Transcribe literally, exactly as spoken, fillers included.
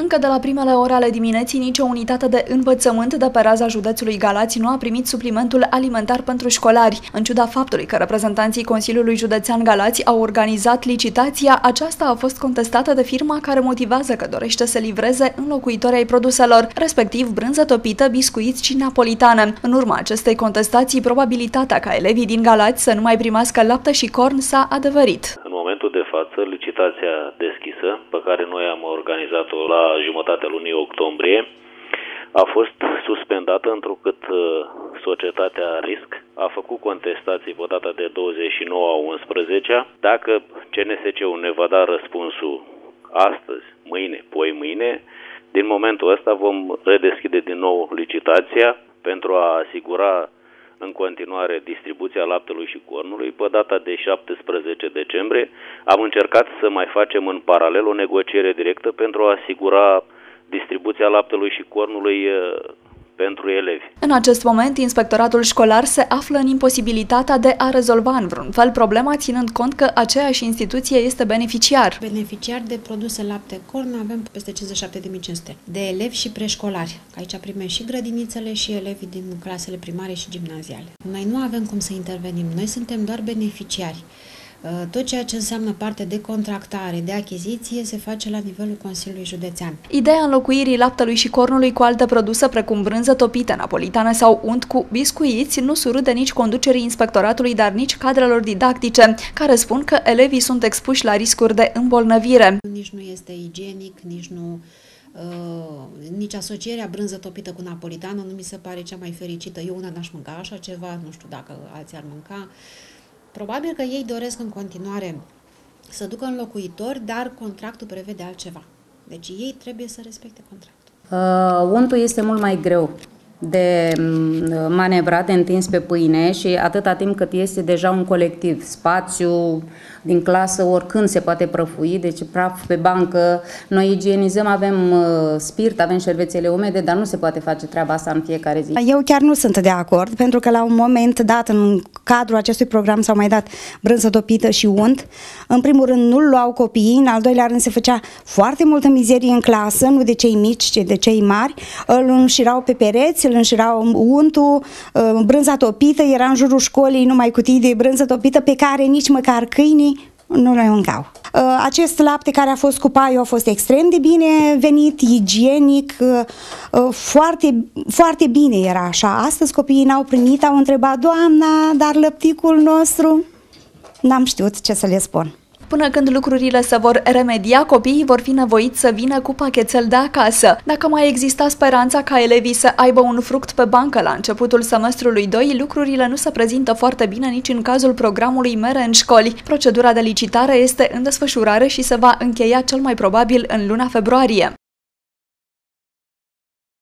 Încă de la primele ore ale dimineții, nicio unitate de învățământ de pe raza județului Galați nu a primit suplimentul alimentar pentru școlari. În ciuda faptului că reprezentanții Consiliului Județean Galați au organizat licitația, aceasta a fost contestată de firma care motivează că dorește să livreze înlocuitori ai produselor, respectiv brânză topită, biscuiți și napolitană. În urma acestei contestații, probabilitatea ca elevii din Galați să nu mai primească lapte și corn s-a adeverit. În momentul de față, licitația deschisă, pe care noi am organizat-o la jumătatea lunii octombrie, a fost suspendată întrucât societatea Risc a făcut contestații pe data de douăzeci și nouă a unsprezecea. Dacă C N S C-ul ne va da răspunsul astăzi, mâine, poi mâine, din momentul ăsta vom redeschide din nou licitația pentru a asigura în continuare distribuția laptelui și cornului. Pe data de șaptesprezece decembrie am încercat să mai facem în paralel o negociere directă pentru a asigura distribuția laptelui și cornului pentru elevi. În acest moment, inspectoratul școlar se află în imposibilitatea de a rezolva în vreun fel problema, ținând cont că aceeași instituție este beneficiar. Beneficiar de produse lapte-corn avem peste cincizeci și șapte de mii cinci sute de elevi și preșcolari. Aici primim și grădinițele și elevii din clasele primare și gimnaziale. Noi nu avem cum să intervenim, noi suntem doar beneficiari. Tot ceea ce înseamnă parte de contractare, de achiziție, se face la nivelul Consiliului Județean. Ideea înlocuirii laptelui și cornului cu alte produse precum brânză topită, napolitană sau unt cu biscuiți nu surâde nici conducerii inspectoratului, dar nici cadrelor didactice, care spun că elevii sunt expuși la riscuri de îmbolnăvire. Nici nu este igienic, nici nu... Uh, nici asocierea brânză topită cu napolitană nu mi se pare cea mai fericită. Eu una n-aș mânca așa ceva, nu știu dacă alții ar mânca. Probabil că ei doresc în continuare să ducă înlocuitori, dar contractul prevede altceva. Deci ei trebuie să respecte contractul. Uh, untul este mult mai greu de manevrat, de întins pe pâine și atâta timp cât este deja un colectiv, spațiu din clasă, oricând se poate prăfui, deci praf pe bancă, noi igienizăm, avem uh, spirt, avem șervețele umede, dar nu se poate face treaba asta în fiecare zi. Eu chiar nu sunt de acord, pentru că la un moment dat, în cadrul acestui program s-au mai dat brânză topită și unt. În primul rând nu-l luau copiii, în al doilea rând se făcea foarte multă mizerie în clasă, nu de cei mici, ci de cei mari, îl înșirau pe pereți, îl înșirau untul, brânza topită, era în jurul școlii numai cutii de brânză topită pe care nici măcar câinii nu le mâncau. Acest lapte care a fost cu paiul a fost extrem de bine venit, igienic, foarte, foarte bine era așa. Astăzi copiii n-au primit, au întrebat: doamna, dar lăpticul nostru? N-am știut ce să le spun. Până când lucrurile se vor remedia, copiii vor fi nevoiți să vină cu pachetel de acasă. Dacă mai exista speranța ca elevii să aibă un fruct pe bancă la începutul semestrului doi, lucrurile nu se prezintă foarte bine nici în cazul programului Mere în școli. Procedura de licitare este în desfășurare și se va încheia cel mai probabil în luna februarie.